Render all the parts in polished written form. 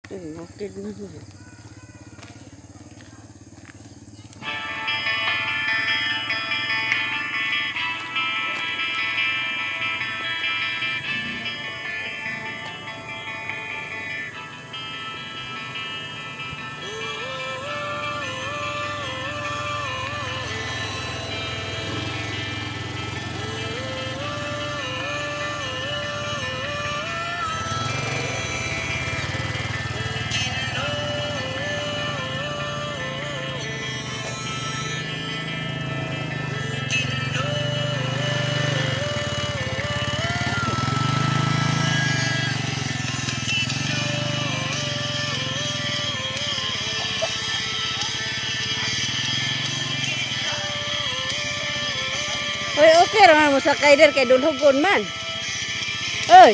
Okay din mo. Hoy, okay raman mo sa kaider kay dulhugon man. Hoy.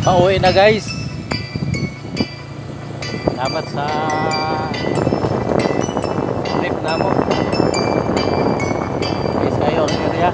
Pauwi na guys. Salamat sa trip namo. Guys kayo ang area.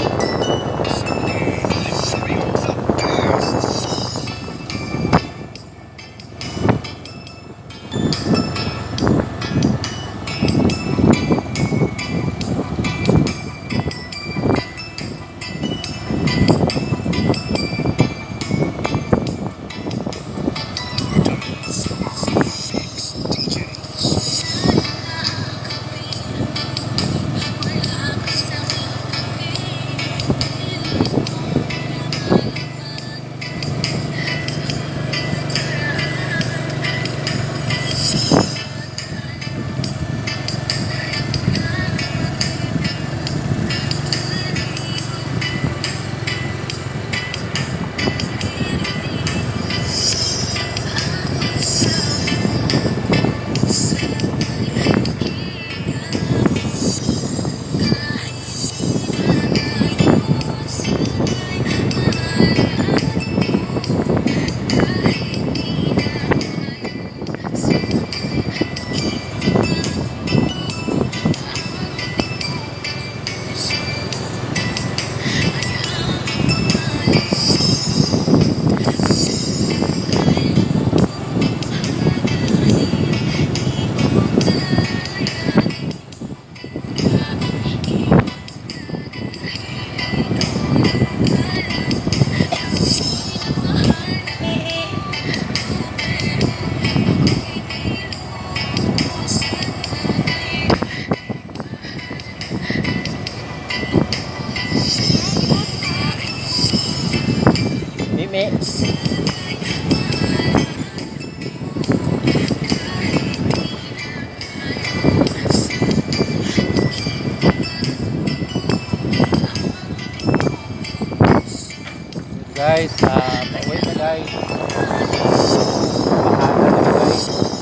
Mimi. Guys, pauwi na guys. Bahala na guys.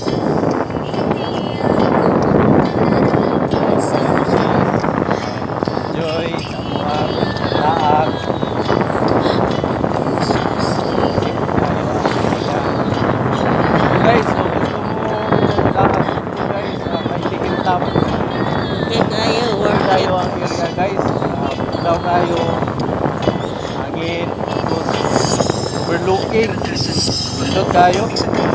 Enjoy sa mga lahat. Guys, so gusto mo lahat dito guys, may ticket tap. Okay kayo, worth Tayo it. ang area guys. Daw tayo. Hangin. Tapos overlooking. Bundok tayo.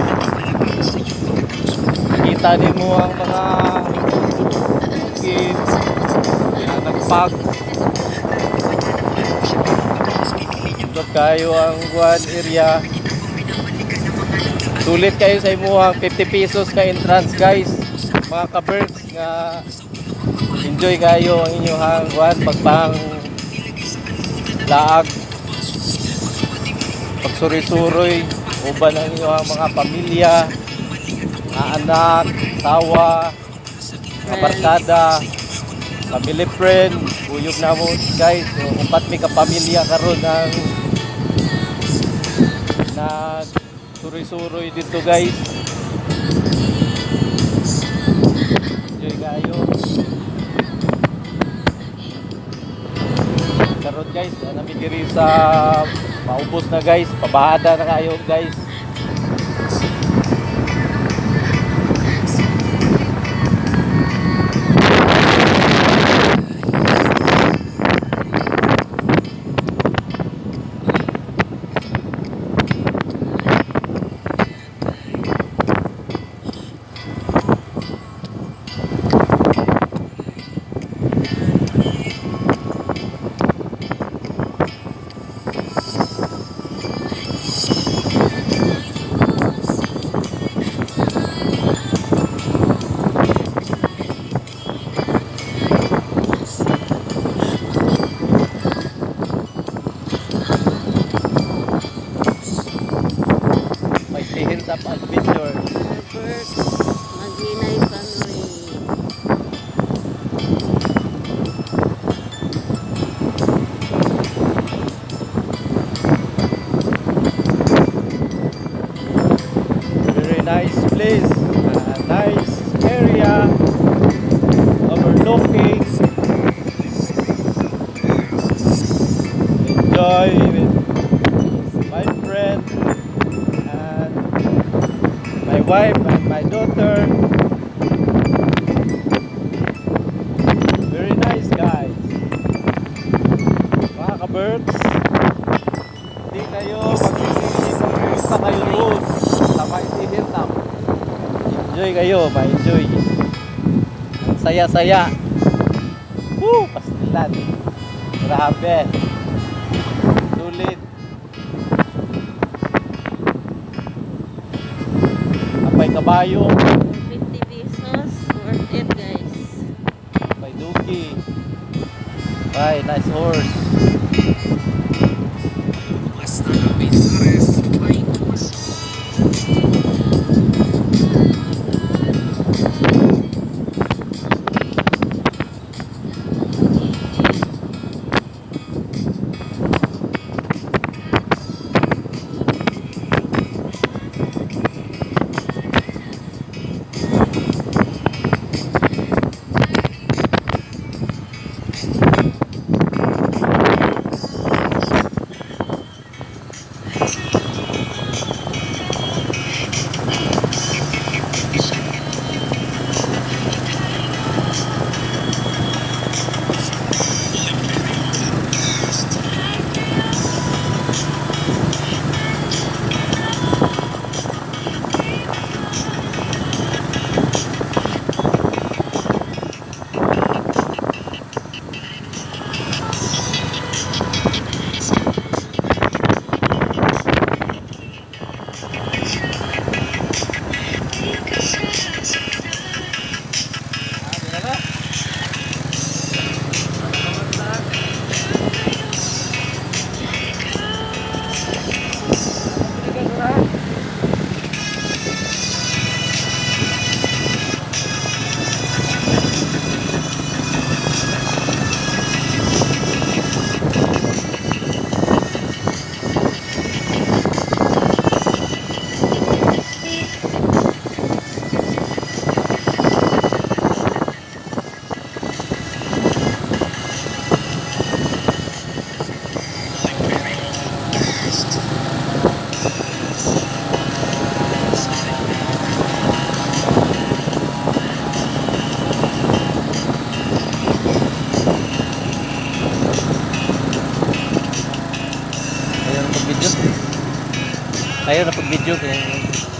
Kita din mo ang mga bukid. Yan, nagpag. Bundok tayo ang one area. Sulit kayo sa imuhang 50 pesos ka entrance guys. Mga ka-birds nga enjoy kayo ang inyong kuan pagpang laag pagsuri-suroy uban ang inyong mga pamilya, mga anak, tawa, mga barkada, family friend, uyog na mo guys. So, upat may kapamilya karon ang nag suri-suroy dito guys. Enjoy kayo. Karon guys, namin diri sa maubos na guys, pabahada na kayo guys. Hills of Adventure. Birds, Maginay family. Very nice place, nice area, overlooking. Enjoy with my friend. wife and my daughter. Very nice guys. Mga ka-birds, hindi kayo magsisisi kung pumunta kayo roon sa Vietnam. Enjoy kayo, ma-enjoy. Ang saya-saya. Woo! Pastilan. Grabe. Sulit. Apay kabayo. 50 pesos. Worth it, guys. Apay duki. Ay, nice horse. Ayaw na pag-video kaya